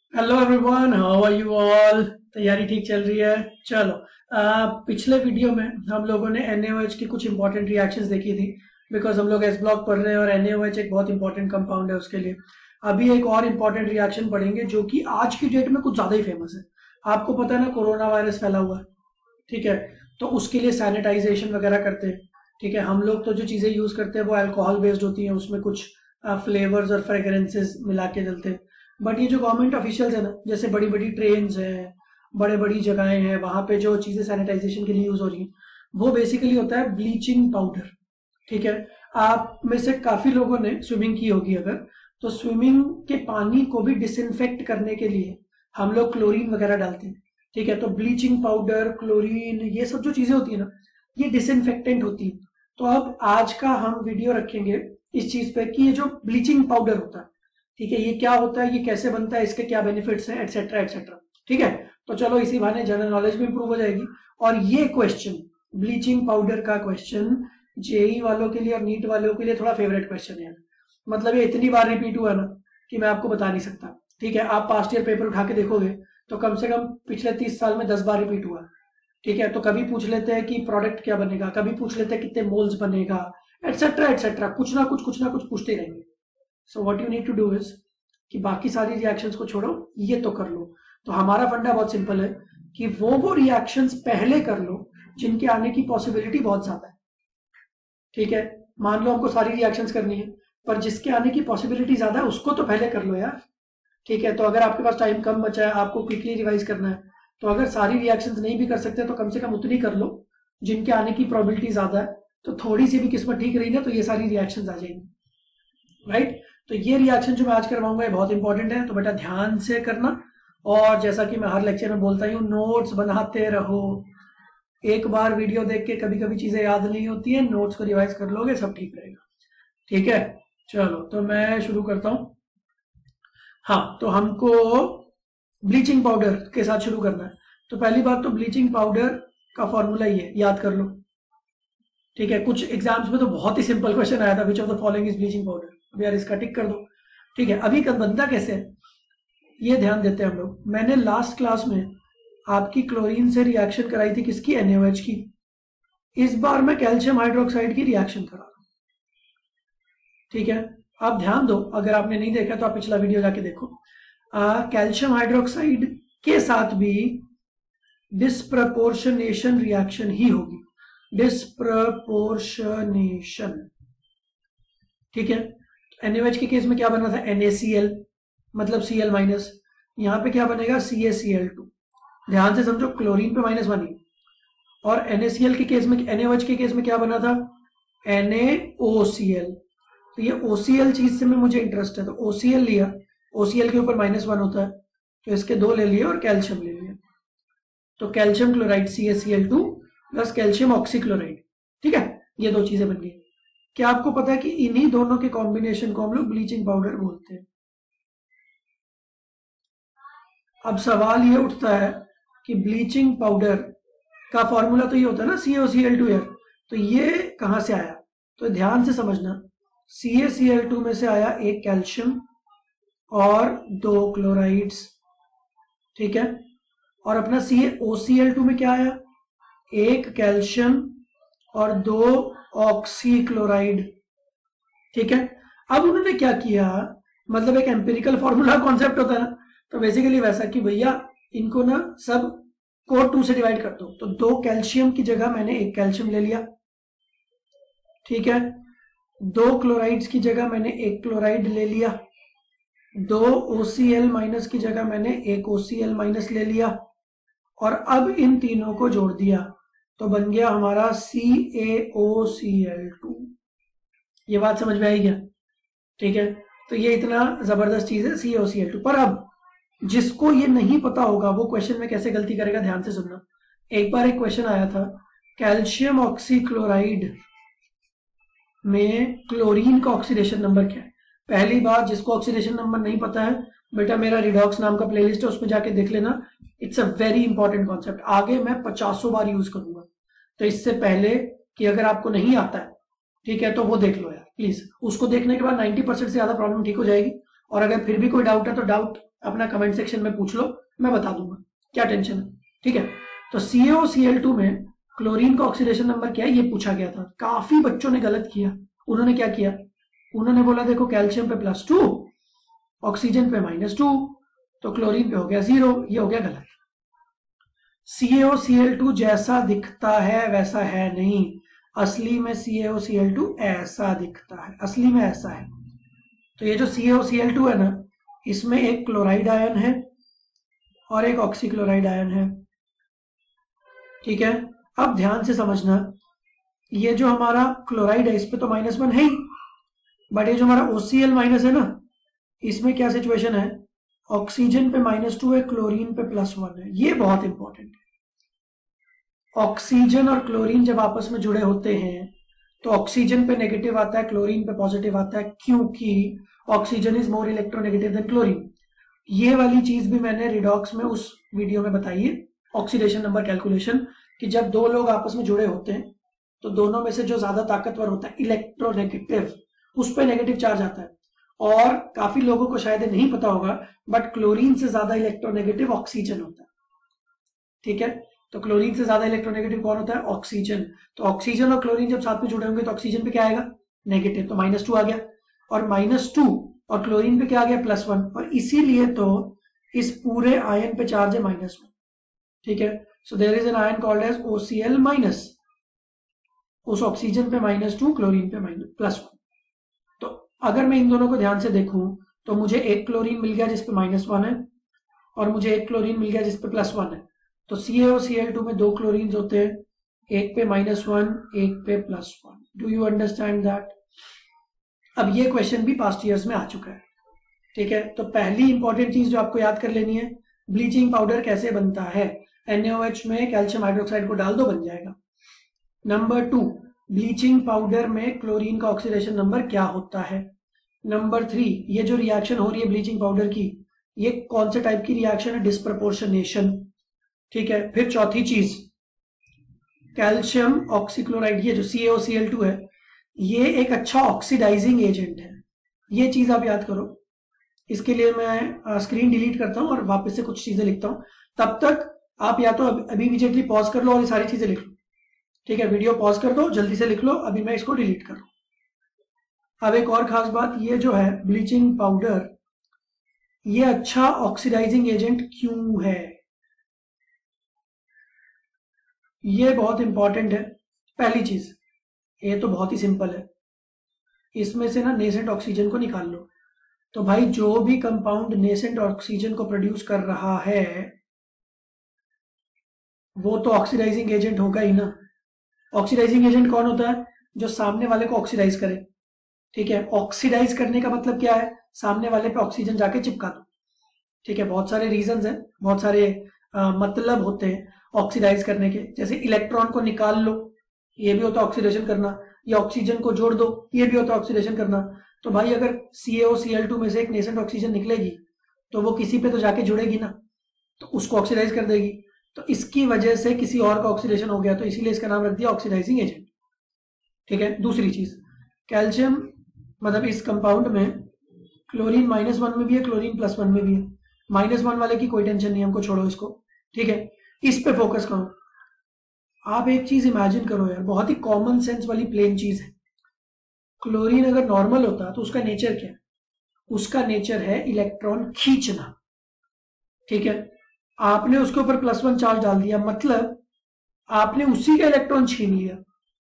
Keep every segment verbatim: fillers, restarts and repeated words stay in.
Hello everyone, how are you all. तैयारी ठीक चल रही है? चलो। आ, पिछले वीडियो में हम लोगों ने एनएओएच की कुछ इंपॉर्टेंट रिएक्शंस देखी थी, बिकॉज हम लोग एस ब्लॉक पढ़ रहे हैं और एनएओएच एक बहुत इंपॉर्टेंट कंपाउंड है उसके लिए। अभी एक और इंपॉर्टेंट रिएक्शन पढ़ेंगे जो कि आज की डेट में कुछ ज्यादा ही फेमस है। आपको पता है ना, कोरोना वायरस फैला हुआ है, ठीक है? तो उसके लिए सैनिटाइजेशन वगैरह करते हैं, ठीक है? हम लोग तो जो चीजें यूज करते हैं वो अल्कोहल बेस्ड होती हैं, उसमें कुछ फ्लेवर्स और फ्रेग्रेंसेस मिला के डलते हैं। बट ये जो गवर्नमेंट ऑफिशियल्स है ना, जैसे बड़ी बड़ी ट्रेन्स हैं, बड़े बड़ी जगहें हैं, वहां पे जो चीजें सैनिटाइजेशन के लिए यूज हो रही हैं वो बेसिकली होता है ब्लीचिंग पाउडर, ठीक है? आप में से काफी लोगों ने स्विमिंग की होगी अगर, तो स्विमिंग के पानी को भी डिसइंफेक्ट करने के लिए हम लोग क्लोरीन वगैरह डालते हैं, ठीक है? तो ब्लीचिंग पाउडर, क्लोरीन, ये सब जो चीजें होती है ना, ये डिसइंफेक्टेंट होती है। तो अब आज का हम वीडियो रखेंगे इस चीज पे कि ये जो ब्लीचिंग पाउडर होता है, ठीक है, ये क्या होता है, ये कैसे बनता है, इसके क्या बेनिफिट्स हैं, एटसेट्रा एटसेट्रा, ठीक है? तो चलो, इसी बहाने जनरल नॉलेज भी इंप्रूव हो जाएगी। और ये क्वेश्चन, ब्लीचिंग पाउडर का क्वेश्चन, जेई वालों के लिए और नीट वालों के लिए थोड़ा फेवरेट क्वेश्चन है। मतलब ये इतनी बार रिपीट हुआ ना कि मैं आपको बता नहीं सकता, ठीक है? आप पास्ट ईयर पेपर उठा के देखोगे तो कम से कम पिछले तीस साल में दस बार रिपीट हुआ, ठीक है? तो कभी पूछ लेते हैं कि प्रोडक्ट क्या बनेगा, कभी पूछ लेते हैं कितने मोल्स बनेगा, एटसेट्रा एटसेट्रा, कुछ ना कुछ कुछ ना कुछ पूछते रहेंगे। So what you need to do is कि बाकी सारी रिएक्शंस को छोड़ो, ये तो कर लो। तो हमारा फंडा बहुत सिंपल है कि वो वो रिएक्शंस पहले कर लो जिनके आने की पॉसिबिलिटी बहुत ज्यादा है, ठीक है? मान लो हमको सारी रिएक्शंस करनी है, पर जिसके आने की पॉसिबिलिटी ज्यादा है उसको तो पहले कर लो यार, ठीक है? तो अगर आपके पास टाइम कम बचा है, आपको क्विकली रिवाइज करना है, तो अगर सारी रिएक्शंस नहीं भी कर सकते तो कम से कम उतनी कर लो जिनके आने की प्रोबेबिलिटी ज्यादा है। तो थोड़ी सी भी किस्मत ठीक रही ना तो ये सारी रिएक्शंस आ जाएंगी, राइट? तो ये रिएक्शन जो मैं आज करवाऊंगा ये बहुत इंपॉर्टेंट है, तो बेटा ध्यान से करना। और जैसा कि मैं हर लेक्चर में बोलता हूँ, नोट्स बनाते रहो। एक बार वीडियो देख के कभी कभी चीजें याद नहीं होती है, नोट्स को रिवाइज कर लोगे, सब ठीक रहेगा, ठीक है? चलो, तो मैं शुरू करता हूं। हाँ, तो हमको ब्लीचिंग पाउडर के साथ शुरू करना है। तो पहली बात तो ब्लीचिंग पाउडर का फॉर्मूला ये याद कर लो, ठीक है? कुछ एग्जाम्स में तो बहुत ही सिंपल क्वेश्चन आया था, which of the following is bleaching powder. अब यार इसका टिक कर दो, ठीक है? अभी का बनता कैसे है ये ध्यान देते हैं हम लोग। मैंने लास्ट क्लास में आपकी क्लोरीन से रिएक्शन कराई थी, किसकी? एनएओएच की। इस बार मैं कैल्शियम हाइड्रोक्साइड की रिएक्शन करा रहा हूं, ठीक है? आप ध्यान दो, अगर आपने नहीं देखा तो आप पिछला वीडियो जाके देखो। कैल्शियम हाइड्रोक्साइड के साथ भी डिस्प्रपोर्शनेशन रिएक्शन ही होगी, डिस्प्रपोर्शनेशन, ठीक है? एनएओएच के केस में क्या बना था? NaCl, मतलब Cl माइनस। यहां पे क्या बनेगा? CaCl2। ध्यान से समझो, क्लोरीन पे माइनस वन ही। और NaCl के केस में, NaOH के केस में क्या बना था? NaOCl। तो ये OCl चीज से में मुझे इंटरेस्ट है, तो OCl लिया, OCl के ऊपर माइनस वन होता है, तो इसके दो ले लिए और कैल्शियम ले लिया। तो calcium chloride CaCl2 plus calcium oxychloride, ठीक है? ये दो चीजें बन गई। क्या आपको पता है कि इन्हीं दोनों के कॉम्बिनेशन को हम लोग ब्लीचिंग पाउडर बोलते हैं? अब सवाल ये उठता है कि ब्लीचिंग पाउडर का फॉर्मूला तो ये होता है ना, CaCl2 यार, तो ये कहां से आया? तो ध्यान से समझना, CaCl2 में से आया एक कैल्शियम और दो क्लोराइड्स, ठीक है? और अपना CaOCl2 में क्या आया? एक कैल्शियम और दो ऑक्सीक्लोराइड, ठीक है? अब उन्होंने क्या किया, मतलब एक एम्पिरिकल फॉर्मूला कॉन्सेप्ट होता है ना, तो बेसिकली वैसा कि भैया इनको ना सब को टू से डिवाइड कर दो। तो दो कैल्शियम की जगह मैंने एक कैल्शियम ले लिया, ठीक है? दो क्लोराइड्स की जगह मैंने एक क्लोराइड ले लिया, दो OCl माइनस की जगह मैंने एक OCl माइनस ले लिया, और अब इन तीनों को जोड़ दिया तो बन गया हमारा CaOCl2। ये बात समझ में आई क्या? ठीक है? तो ये इतना जबरदस्त चीज है CaOCl2। पर अब जिसको ये नहीं पता होगा वो क्वेश्चन में कैसे गलती करेगा, ध्यान से सुनना। एक बार एक क्वेश्चन आया था, कैल्शियम ऑक्सीक्लोराइड में क्लोरीन का ऑक्सीडेशन नंबर क्या है? पहली बात, जिसको ऑक्सीडेशन नंबर नहीं पता है, बेटा मेरा रिडॉक्स नाम का प्लेलिस्ट है, उसमें जाके देख लेना। It's a very important concept, आगे मैं पचासों बार यूज करूंगा। तो इससे पहले कि अगर आपको नहीं आता है, ठीक है, तो वो देख लो यार प्लीज। उसको देखने के बाद नाइन्टी परसेंट से ज्यादा प्रॉब्लम ठीक हो जाएगी। और अगर फिर भी कोई डाउट है तो डाउट अपना कमेंट सेक्शन में पूछ लो, मैं बता दूंगा, क्या टेंशन है। ठीक है, तो C A O C L two में क्लोरीन का ऑक्सीडेशन नंबर क्या है ये पूछा गया था। काफी बच्चों ने गलत किया। उन्होंने क्या किया, उन्होंने बोला देखो कैल्शियम पे प्लस टू, ऑक्सीजन पे माइनस टू, तो क्लोरीन पे हो गया जीरो। ये हो गया गलत। सी A O C L to जैसा दिखता है वैसा है नहीं, असली में सी A O C L to ऐसा दिखता है, असली में ऐसा है। तो ये जो सी A O C L to है ना, इसमें एक क्लोराइड आयन है और एक ऑक्सीक्लोराइड आयन है। ठीक है, अब ध्यान से समझना, ये जो हमारा क्लोराइड है इस पे तो माइनस वन है ही, बट ये जो हमारा ओ सी एल माइनस है ना, इसमें क्या सिचुएशन है, ऑक्सीजन पे माइनस टू है, क्लोरीन पे प्लस वन है। ये बहुत इंपॉर्टेंट है। ऑक्सीजन और क्लोरीन जब आपस में जुड़े होते हैं तो ऑक्सीजन पे नेगेटिव आता है, क्लोरीन पे पॉजिटिव आता है, क्योंकि oxygen is more electronegative than chlorine. ये वाली चीज भी मैंने रिडॉक्स में उस वीडियो में बताई है, ऑक्सीडेशन नंबर कैलकुलेशन, कि जब दो लोग आपस में जुड़े होते हैं तो दोनों में से जो ज्यादा ताकतवर होता है इलेक्ट्रोनेगेटिव, उस पर नेगेटिव चार्ज आता है। और काफी लोगों को शायद नहीं पता होगा, बट क्लोरीन से ज्यादा इलेक्ट्रोनेगेटिव ऑक्सीजन होता है। ठीक है, तो क्लोरीन से ज्यादा इलेक्ट्रोनेगेटिव कौन होता है, ऑक्सीजन। तो ऑक्सीजन और क्लोरीन जब साथ में जुड़े होंगे तो ऑक्सीजन पे क्या आएगा, नेगेटिव, तो माइनस टू आ गया, और माइनस टू और क्लोरीन पे क्या आ गया, प्लस वन, और इसीलिए तो इस पूरे आयन पे चार्ज है माइनस वन। ठीक है, so there is an ion called as O C L minus, उस ऑक्सीजन पे माइनस टू, क्लोरीन पे माइनस प्लस वन। तो अगर मैं इन दोनों को ध्यान से देखूं तो मुझे एक क्लोरीन मिल गया जिसपे माइनस वन है, और मुझे एक क्लोरीन मिल गया जिसपे प्लस वन है। तो C A O C L two में दो क्लोरीन होते हैं, एक पे माइनस वन, एक पे plus one. Do you understand that? अब ये क्वेश्चन भी पास्ट ईयर्स में आ चुका है। ठीक है, तो पहली इंपॉर्टेंट चीज जो आपको याद कर लेनी है, ब्लीचिंग पाउडर कैसे बनता है। एन ए ओ एच में कैल्शियम हाइड्रोक्साइड को डाल दो, बन जाएगा। नंबर टू, ब्लीचिंग पाउडर में क्लोरीन का ऑक्सीडेशन नंबर क्या होता है। नंबर थ्री, ये जो रिएक्शन हो रही है ब्लीचिंग पाउडर की, ये कौन से टाइप की रिएक्शन है, डिस्प्रपोर्शनेशन। ठीक है, फिर चौथी चीज, कैल्शियम ऑक्सीक्लोराइड, ये जो सी A O C L to है, ये एक अच्छा ऑक्सीडाइजिंग एजेंट है। ये चीज आप याद करो। इसके लिए मैं स्क्रीन डिलीट करता हूं और वापस से कुछ चीजें लिखता हूं। तब तक आप या तो अभी इमीडिएटली पॉज कर लो और ये सारी चीजें लिख लो। ठीक है, वीडियो पॉज कर दो, जल्दी से लिख लो, अभी मैं इसको डिलीट कर रहा हूं। अब एक और खास बात, ये जो है ब्लीचिंग पाउडर, ये अच्छा ऑक्सीडाइजिंग एजेंट क्यों है, ये बहुत इंपॉर्टेंट है। पहली चीज, ये तो बहुत ही सिंपल है, इसमें से ना नेसेंट ऑक्सीजन को निकाल लो। तो भाई जो भी कंपाउंड नेसेंट ऑक्सीजन को प्रोड्यूस कर रहा है वो तो ऑक्सीडाइजिंग एजेंट होगा ही ना। ऑक्सीडाइजिंग एजेंट कौन होता है, जो सामने वाले को ऑक्सीडाइज करे। ठीक है, ऑक्सीडाइज करने का मतलब क्या है, सामने वाले पे ऑक्सीजन जाके चिपका दो। ठीक है, बहुत सारे रीजंस हैं, बहुत सारे आ, मतलब होते हैं ऑक्सीडाइज करने के, जैसे इलेक्ट्रॉन को निकाल लो, ये भी होता है ऑक्सीडेशन करना, या ऑक्सीजन को जोड़ दो, ये भी होता है ऑक्सीडेशन करना। तो भाई अगर सी A O C L two में से एक नेसेंट ऑक्सीजन निकलेगी तो वो किसी पे तो जाके जुड़ेगी ना, तो उसको ऑक्सीडाइज कर देगी। तो इसकी वजह से किसी और का ऑक्सीडेशन हो गया, तो इसीलिए इसका नाम रख दिया ऑक्सीडाइजिंग एजेंट। ठीक है, दूसरी चीज, कैल्शियम मतलब इस कंपाउंड में क्लोरीन माइनस वन में भी है, क्लोरीन प्लस वन में भी है। माइनस वन वाले की कोई टेंशन नहीं, हमको छोड़ो इसको। ठीक है, इस पे फोकस करो। आप एक चीज इमेजिन करो यार, बहुत ही कॉमन सेंस वाली प्लेन चीज है। क्लोरीन अगर नॉर्मल होता तो उसका नेचर क्या है, उसका नेचर है इलेक्ट्रॉन खींचना। ठीक है, आपने उसके ऊपर प्लस वन चार्ज डाल दिया, मतलब आपने उसी का इलेक्ट्रॉन छीन लिया।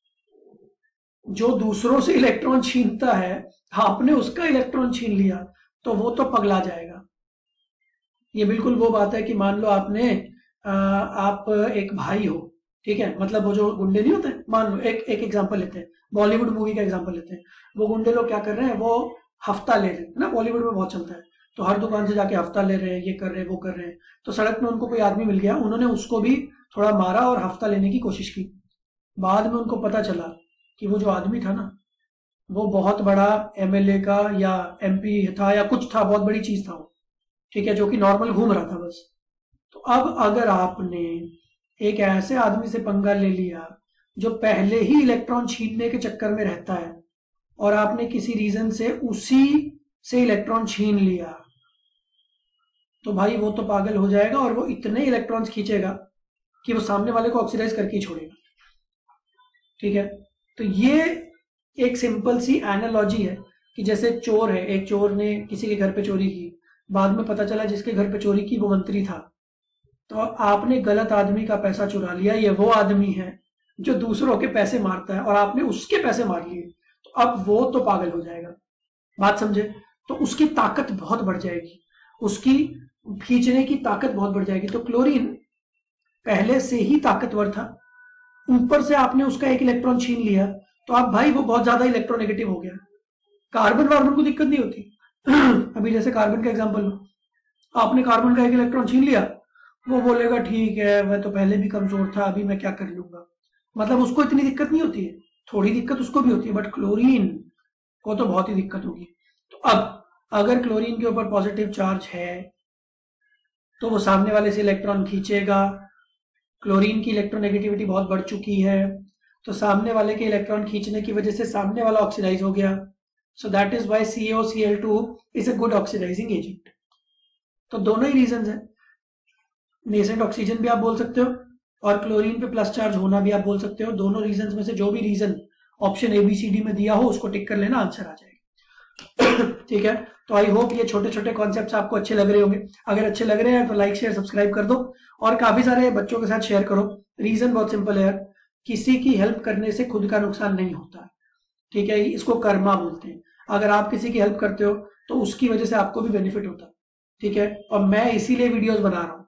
जो दूसरों से इलेक्ट्रॉन छीनता है, आपने उसका इलेक्ट्रॉन छीन लिया, तो वो तो पगला जाएगा। ये बिल्कुल वो बात है कि मान लो आपने आ, आप एक भाई हो, ठीक है, मतलब वो जो गुंडे नहीं होते, मान लो एक एक एग्जांपल लेते हैं, बॉलीवुड मूवी का एग्जांपल लेते हैं। वो गुंडे लोग क्या कर रहे हैं, वो हफ्ता ले रहे हैं ना, बॉलीवुड में बहुत चलता है, तो हर दुकान से जाके हफ्ता ले रहे हैं, ये कर रहे हैं, वो कर रहे हैं। तो सड़क में उनको कोई आदमी मिल गया, उन्होंने उसको भी थोड़ा मारा और हफ्ता लेने की कोशिश की। बाद में उनको पता चला कि वो जो आदमी था ना, वो बहुत बड़ा एम एल ए का या एम पी था या कुछ था, बहुत बड़ी चीज था वो। ठीक है, जो कि नॉर्मल घूम रहा था बस। तो अब अगर आपने एक ऐसे आदमी से पंगा ले लिया जो पहले ही इलेक्ट्रॉन छीनने के चक्कर में रहता है, और आपने किसी रीजन से उसी से इलेक्ट्रॉन छीन लिया, तो भाई वो तो पागल हो जाएगा और वो इतने इलेक्ट्रॉन्स खींचेगा कि वो सामने वाले को ऑक्सीडाइज करके ही छोड़ेगा। ठीक है, तो ये एक सिंपल सी एनालॉजी है कि जैसे चोर है, एक चोर ने किसी के घर पे चोरी की, बाद में पता चला जिसके घर पे चोरी की वो मंत्री था, तो आपने गलत आदमी का पैसा चुरा लिया, ये वो आदमी है जो दूसरों के पैसे मारता है और आपने उसके पैसे मार लिए, तो अब वो तो पागल हो जाएगा। बात समझे? तो उसकी ताकत बहुत बढ़ जाएगी, उसकी खींचने की ताकत बहुत बढ़ जाएगी। तो क्लोरीन पहले से ही ताकतवर था, ऊपर से आपने उसका एक इलेक्ट्रॉन छीन लिया, तो अब भाई वो बहुत ज्यादा इलेक्ट्रोनेगेटिव हो गया। कार्बन वार्बन को दिक्कत नहीं होती। अभी जैसे कार्बन का एग्जांपल लो, आपने कार्बन का एक इलेक्ट्रॉन छीन लिया, वो बोलेगा ठीक है मैं तो पहले भी कमजोर था, अभी मैं क्या कर लूंगा, मतलब उसको इतनी दिक्कत नहीं होती है, थोड़ी दिक्कत उसको भी होती है, बट क्लोरीन को तो बहुत ही दिक्कत होगी। तो अब अगर क्लोरीन के ऊपर पॉजिटिव चार्ज है तो वो सामने वाले से इलेक्ट्रॉन खींचेगा। क्लोरीन की इलेक्ट्रोनेगेटिविटी बहुत बढ़ चुकी है, तो सामने वाले के इलेक्ट्रॉन खींचने की वजह से सामने वाला ऑक्सीडाइज हो गया। So that is why C O C L two is a good oxidizing agent. तो दोनों ही रीजन है, नेसेंट ऑक्सीजन भी आप बोल सकते हो और क्लोरीन पे प्लस चार्ज होना भी आप बोल सकते हो। दोनों रीजन में से जो भी reason option A B C D में दिया हो उसको टिक कर लेना, आंसर आ जाएगा। ठीक है, तो आई होप ये छोटे छोटे कॉन्सेप्ट्स आपको अच्छे लग रहे होंगे। अगर अच्छे लग रहे हैं तो लाइक शेयर सब्सक्राइब कर दो और काफी सारे बच्चों के साथ शेयर करो। रीजन बहुत सिंपल है यार, किसी की हेल्प करने से खुद का नुकसान नहीं होता है। ठीक है, इसको कर्मा बोलते हैं। अगर आप किसी की हेल्प करते हो तो उसकी वजह से आपको भी बेनिफिट होता है। ठीक है, और मैं इसीलिए वीडियोस बना रहा हूं,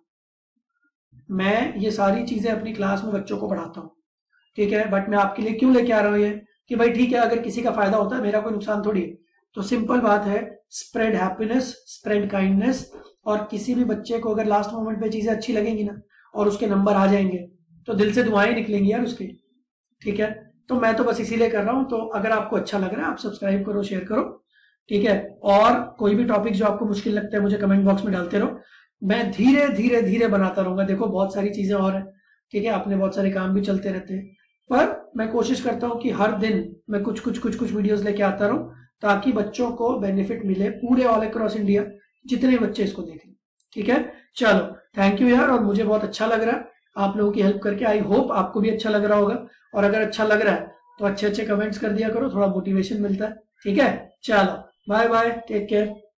मैं ये सारी चीजें अपनी क्लास में बच्चों को पढ़ाता हूँ। ठीक है, बट मैं आपके लिए क्यों लेके आ रहा हूँ ये कि भाई ठीक है अगर किसी का फायदा होता है, मेरा कोई नुकसान थोड़ी है। तो सिंपल बात है, स्प्रेड हैप्पीनेस, स्प्रेड काइंडनेस। और किसी भी बच्चे को अगर लास्ट मोमेंट पे चीजें अच्छी लगेंगी ना और उसके नंबर आ जाएंगे तो दिल से दुआएं निकलेंगी यार उसके। ठीक है, तो मैं तो बस इसीलिए कर रहा हूं। तो अगर आपको अच्छा लग रहा है आप सब्सक्राइब करो, शेयर करो। ठीक है, और कोई भी टॉपिक जो आपको मुश्किल लगता है मुझे कमेंट बॉक्स में डालते रहो, मैं धीरे धीरे धीरे बनाता रहूंगा। देखो बहुत सारी चीजें और है, ठीक है, अपने बहुत सारे काम भी चलते रहते हैं, पर मैं कोशिश करता हूँ कि हर दिन मैं कुछ कुछ कुछ कुछ वीडियोस लेके आता रहूं ताकि बच्चों को बेनिफिट मिले, पूरे ऑल अक्रॉस इंडिया जितने बच्चे इसको देखें। ठीक है, चलो थैंक यू यार, और मुझे बहुत अच्छा लग रहा है आप लोगों की हेल्प करके। आई होप आपको भी अच्छा लग रहा होगा, और अगर अच्छा लग रहा है तो अच्छे अच्छे कमेंट्स कर दिया करो, थोड़ा मोटिवेशन मिलता है। ठीक है, चलो बाय बाय, टेक केयर।